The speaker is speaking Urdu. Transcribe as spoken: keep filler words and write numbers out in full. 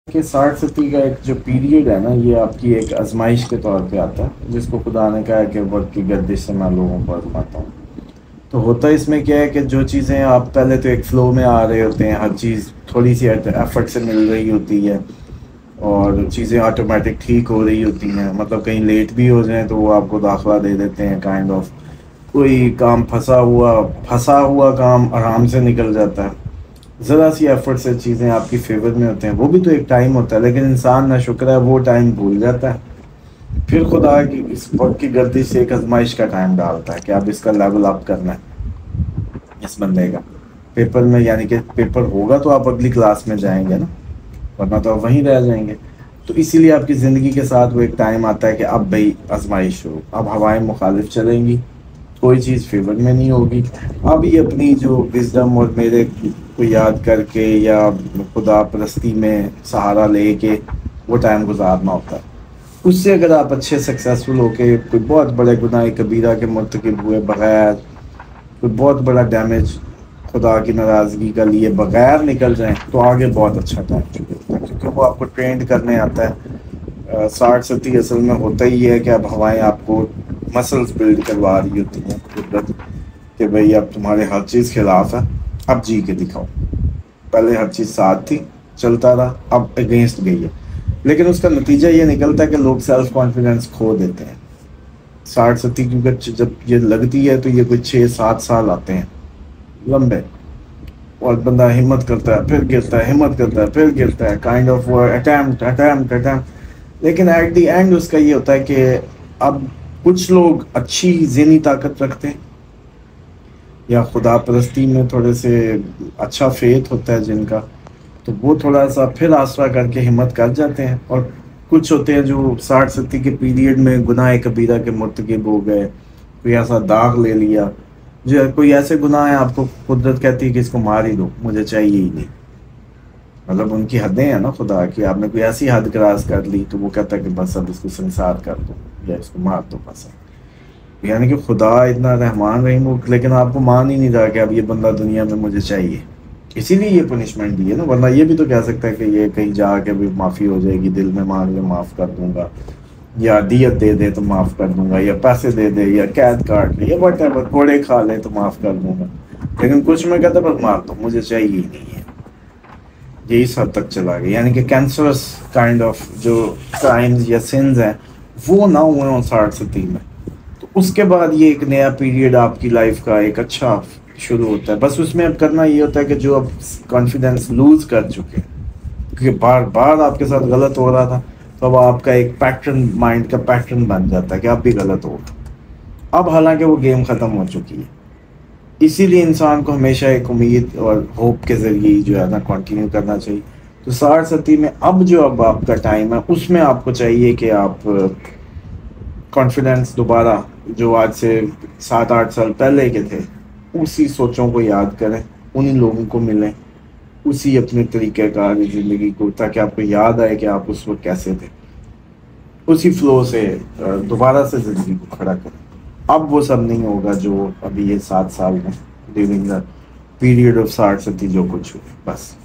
کہ ساٹھ ستر کا ایک جو پیریڈ ہے نا، یہ آپ کی ایک آزمائش کے طور پہ آتا ہے، جس کو خدا نے کہا ہے کہ وقت کی گردش سے میں لوگوں کو آزماتا ہوں. تو ہوتا اس میں کیا ہے کہ جو چیزیں آپ پہلے تو ایک فلو میں آ رہے ہوتے ہیں، ہر چیز تھوڑی سی ایفرٹ سے مل رہی ہوتی ہے اور چیزیں آٹومیٹک ٹھیک ہو رہی ہوتی ہیں. مطلب کہیں لیٹ بھی ہو جائیں تو وہ آپ کو داخلہ دے دیتے ہیں کائنڈ آف. کوئی کام پھنسا ہوا پھنسا ہوا کام آرام سے نکل جاتا ہے. ذرا سی ایفرٹ سے چیزیں آپ کی فیور میں ہوتے ہیں. وہ بھی تو ایک ٹائم ہوتا ہے، لیکن انسان نہ شکر ہے وہ ٹائم بھول جاتا ہے. پھر خدا کی اس وقت کی گردش سے ایک آزمائش کا ٹائم ڈالتا ہے کہ اب اس کا لیول اپ کرنا ہے اس بندے کا پیپر میں. یعنی کہ پیپر ہوگا تو آپ اگلی کلاس میں جائیں گے نا، ورنہ تو آپ وہیں رہ جائیں گے. تو اسی لیے آپ کی زندگی کے ساتھ وہ ایک ٹائم آتا ہے کہ اب بھائی آزمائش ہو، اب ہوائیں مخالف چلیں گی، کوئی چیز فیور میں نہیں ہوگی. اب یہ اپنی جو وزڈم اور میرے کو یاد کر کے یا خدا پرستی میں سہارا لے کے وہ ٹائم گزارنا ہوتا ہے. اس سے اگر آپ اچھے سکسیزفل ہو کے کوئی بہت بڑے گناہ کبیرہ کے مرتکب ہوئے بغیر، کوئی بہت بڑا ڈیمیج خدا کی ناراضگی کا لیے بغیر نکل جائیں، تو آگے بہت اچھا ٹائم چکے، کیونکہ وہ آپ کو ٹرینڈ کرنے آتا ہے. ساٹھ ستر اصل میں ہوتا ہی ہے کہ اب ہوائیں آپ کو مسلز بلڈ کروا رہی ہوتی ہیں قدرت، کہ بھئی اب تمہارے ہر چیز خلاف ہے، اب جی کے دکھاؤ. پہلے ہر چیز ساتھ تھی، چلتا رہا، اب اگینسٹ گئی ہے. لیکن اس کا نتیجہ یہ نکلتا ہے کہ لوگ سیلف کانفیڈنس کھو دیتے ہیں. ساٹھ ستر کیونکہ جب یہ لگتی ہے تو یہ کوئی چھ سات سال آتے ہیں لمبے، اور بندہ ہمت کرتا ہے پھر گرتا ہے، ہمت کرتا ہے پھر گرتا ہے، kind of attempt attempt attempt. لیکن ایٹ دی اینڈ اس کا یہ ہوتا ہے کہ اب کچھ لوگ اچھی ذہنی طاقت رکھتے ہیں یا خدا پرستی میں تھوڑے سے اچھا فیتھ ہوتا ہے جن کا، تو وہ تھوڑا سا پھر آسرا کر کے ہمت کر جاتے ہیں. اور کچھ ہوتے ہیں جو ساٹھ ستر کے پیریڈ میں گناہ کبیرہ کے مرتکب ہو گئے، کوئی ایسا داغ لے لیا، جو کوئی ایسے گناہ ہیں آپ کو قدرت کہتی ہے کہ اس کو مار ہی دو، مجھے چاہیے ہی نہیں. مطلب ان کی حدیں ہیں نا خدا کی. آپ نے کوئی ایسی حد کراس کر لی تو وہ کہتا ہے کہ بس اب اس کو سنسار کر دو یا اس کو مار دو بس. یعنی کہ خدا اتنا رحمان رحیم ہو، لیکن آپ کو مان ہی نہیں رہا کہ اب یہ بندہ دنیا میں مجھے چاہیے، اسی لیے یہ پنشمنٹ دی ہے نا. ورنہ یہ بھی تو کہہ سکتا ہے کہ یہ کہیں جا کے بھی معافی ہو جائے گی، دل میں مانگ لے معاف کر دوں گا، یا دیت دے دے تو معاف کر دوں گا، یا پیسے دے دے، یا قید کاٹ لے، یا وٹ ایور، گھوڑے کھا لے تو معاف کر دوں گا. لیکن کچھ میں کہتا بس مار دو، مجھے چاہیے ہی نہیں ہے. یہ اس حد تک چلا گیا. یعنی کہ کینسرس کائنڈ آف جو کرائمز یا سنز ہیں وہ نہ ہوئے ہوں ساٹھ ستر میں. تو اس کے بعد یہ ایک نیا پیریڈ آپ کی لائف کا ایک اچھا شروع ہوتا ہے. بس اس میں اب کرنا یہ ہوتا ہے کہ جو اب کانفیڈنس لوز کر چکے ہیں، کیونکہ بار بار آپ کے ساتھ غلط ہو رہا تھا، تو اب آپ کا ایک پیٹرن، مائنڈ کا پیٹرن بن جاتا ہے کہ اب بھی غلط ہوگا. اب حالانکہ وہ گیم ختم ہو چکی ہے. اسی لیے انسان کو ہمیشہ ایک امید اور ہوپ کے ذریعے جو ہے نا کنٹینیو کرنا چاہیے. تو ساٹھ ستر میں اب جو اب آپ کا ٹائم ہے، اس میں آپ کو چاہیے کہ آپ کانفیڈنس دوبارہ جو آج سے سات آٹھ سال پہلے کے تھے اسی سوچوں کو یاد کریں، انہی لوگوں کو ملیں، اسی اپنے طریقہ کار زندگی کو، تاکہ آپ کو یاد آئے کہ آپ اس وقت کیسے تھے. اسی فلو سے دوبارہ سے زندگی کو کھڑا کریں. اب وہ سب نہیں ہوگا جو ابھی یہ سات سال میں ڈیورنگ دا پیریڈ آف ساٹھ ستر جو کچھ ہوئے. بس